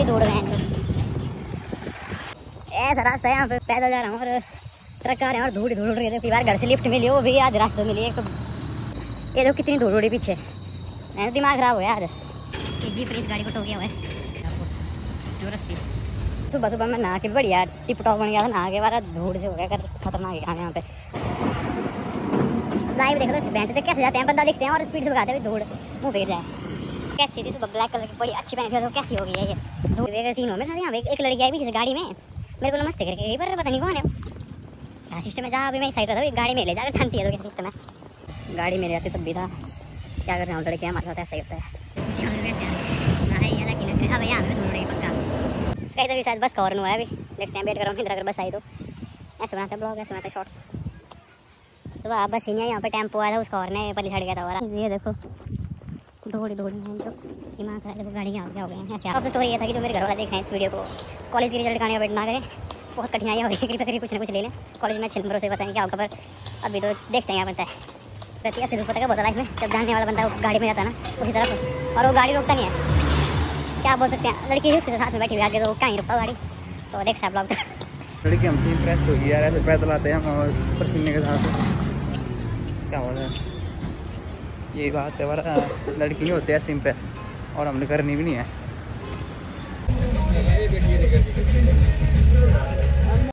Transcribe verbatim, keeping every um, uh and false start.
दौड़ रहे हैं। ऐसा रास्ता है यहाँ पे, पैदल जा रहा हूँ और ट्रक आ रहे हैं और धूल धूल उड़ रही है। कई बार घर से लिफ्ट मिली, वो भी आधे रास्ते मिली है। तो ये देखो कितनी धूल उड़ी पीछे, मेरा दिमाग खराब हो गया यार। जीप इस गाड़ी को टो गया हुआ है। सुबह सुबह मैं नहा के बढ़िया टिप टॉप बन गया था, नहा के बार धूल से हो गया कर खतरनाक है यहाँ पे। लाइव देख लो भैंस से कैसे जाते हैं, बंदा दिखते हैं और स्पीड से भगाते हुए धूल मुँह पे जाए। कैसी थी सुबह ब्लैक कलर की बड़ी अच्छी पहन तो कैसी हो गई है ये धूल का सीन हो मेरे साथ। यहाँ पे एक लड़की आई पीछे गाड़ी में, मेरे को नमस्ते करके गई, पर पता नहीं कौन है क्या सिस्टम है। जहाँ अभी मैं साइड रहा था गाड़ी में ले जाकर जानती है तो क्या सिस्टम है। गाड़ी में ले जाती तब भी था, क्या कर रहे हैं लड़के हमारे साथ ऐसा ही होता है। अब यहाँ पे धूल पक्का इसका भी शायद बस का हॉर्न हुआ है। अभी देखते हैं, वेट कर रहा हूँ इधर अगर बस आई तो। ऐसे बनाते हैं ब्लॉग, ऐसे बनाते हैं शॉर्ट्स। तो आप बस ही नहीं, यहाँ पे टेम्पो आया था उसका हॉर्न है पहले छड़ गया था हमारा। ये देखो दौड़ी दौड़ी है जो दिमाग खराब, देखो गाड़ी यहाँ क्या हो गई है ऐसे। अब स्टोरी ये था कि जो मेरे घर वाला देखें इस वीडियो को, कॉलेज के रिजल्ट का वेट ना करें, बहुत कठिनाई हो रही है। कृपया कुछ ना कुछ ले लें, कॉलेज में अच्छे नंबरों से बताएं क्या होगा, पर अभी तो देखते हैं क्या बनता है। रहती है ऐसे दुख पता क्या बहुत लाइफ में, जब जानने वाला बंदा वो गाड़ी में जाता है ना उसी तरफ, और वो गाड़ी रोकता नहीं है। क्या बोल सकते हैं, लड़की उसके साथ में बैठी हुई आगे तो कहीं रुकता गाड़ी। तो देखता है ब्लॉग। लड़की हमसे इम्प्रेस हो गई यार, ऐसे पैदल आते हैं हम पसीने के साथ। क्या हो रहा है, यही बात है वाला, लड़की नहीं होती ऐसे इम्प्रेस, और हमने करनी भी नहीं है।